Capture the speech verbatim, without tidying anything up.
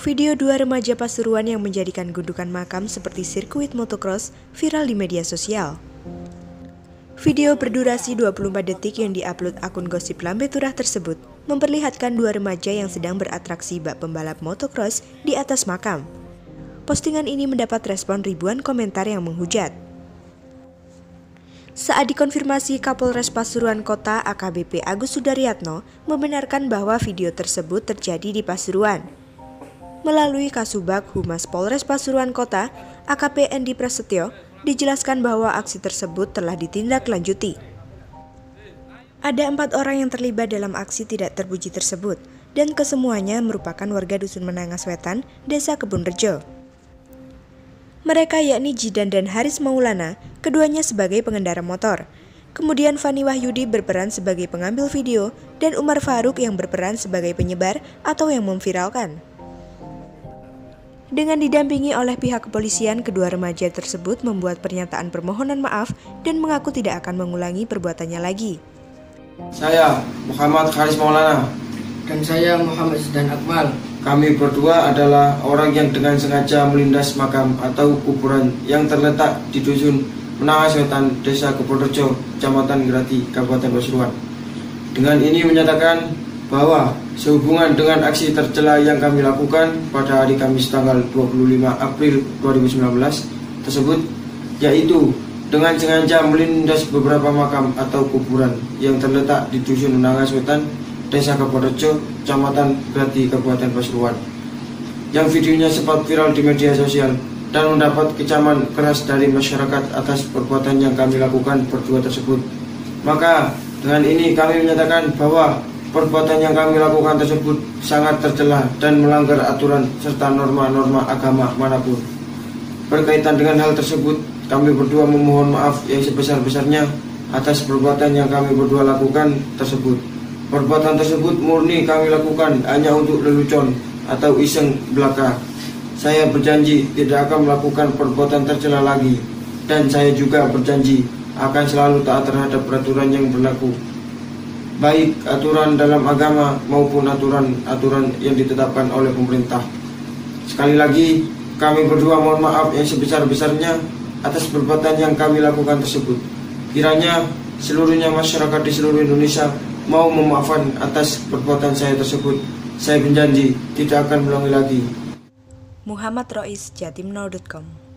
Video dua remaja Pasuruan yang menjadikan gundukan makam seperti sirkuit motocross viral di media sosial. Video berdurasi dua puluh empat detik yang diupload akun Gosip Lambe Turah tersebut memperlihatkan dua remaja yang sedang beratraksi bak pembalap motocross di atas makam. Postingan ini mendapat respon ribuan komentar yang menghujat. Saat dikonfirmasi, Kapolres Pasuruan Kota A K B P Agus Sudaryatno membenarkan bahwa video tersebut terjadi di Pasuruan. Melalui Kasubag Humas Polres Pasuruan Kota, A K P Endi Prasetyo, dijelaskan bahwa aksi tersebut telah ditindaklanjuti. Ada empat orang yang terlibat dalam aksi tidak terpuji tersebut, dan kesemuanya merupakan warga Dusun Menangas Wetan, Desa Kebunrejo. Mereka yakni Jidan dan Haris Maulana, keduanya sebagai pengendara motor. Kemudian Fani Wahyudi berperan sebagai pengambil video, dan Umar Faruk yang berperan sebagai penyebar atau yang memviralkan. Dengan didampingi oleh pihak kepolisian, kedua remaja tersebut membuat pernyataan permohonan maaf dan mengaku tidak akan mengulangi perbuatannya lagi. Saya Muhammad Haris Maulana dan saya Muhammad Zidan Akmal. Kami berdua adalah orang yang dengan sengaja melindas makam atau kuburan yang terletak di Dusun Menangas Wetan, Desa Kebunrejo, Kecamatan Grati, Kabupaten Pasuruan. Dengan ini menyatakan bahwa sehubungan dengan aksi tercela yang kami lakukan pada hari Kamis tanggal dua puluh lima April dua ribu sembilan belas tersebut, yaitu dengan sengaja melindas beberapa makam atau kuburan yang terletak di Dusun Menangas Wetan, Desa Kebunrejo, Kecamatan Grati, Kabupaten Pasuruan, yang videonya sempat viral di media sosial dan mendapat kecaman keras dari masyarakat atas perbuatan yang kami lakukan berdua tersebut. Maka dengan ini kami menyatakan bahwa perbuatan yang kami lakukan tersebut sangat tercela dan melanggar aturan serta norma-norma agama manapun. Berkaitan dengan hal tersebut, kami berdua memohon maaf yang sebesar-besarnya atas perbuatan yang kami berdua lakukan tersebut. Perbuatan tersebut murni kami lakukan hanya untuk lelucon atau iseng belaka. Saya berjanji tidak akan melakukan perbuatan tercela lagi, dan saya juga berjanji akan selalu taat terhadap peraturan yang berlaku, baik aturan dalam agama maupun aturan-aturan yang ditetapkan oleh pemerintah. Sekali lagi, kami berdua mohon maaf yang sebesar-besarnya atas perbuatan yang kami lakukan tersebut. Kiranya seluruhnya masyarakat di seluruh Indonesia mau memaafkan atas perbuatan saya tersebut. Saya berjanji tidak akan mengulangi lagi. Muhammad Rois, jatimnow titik com.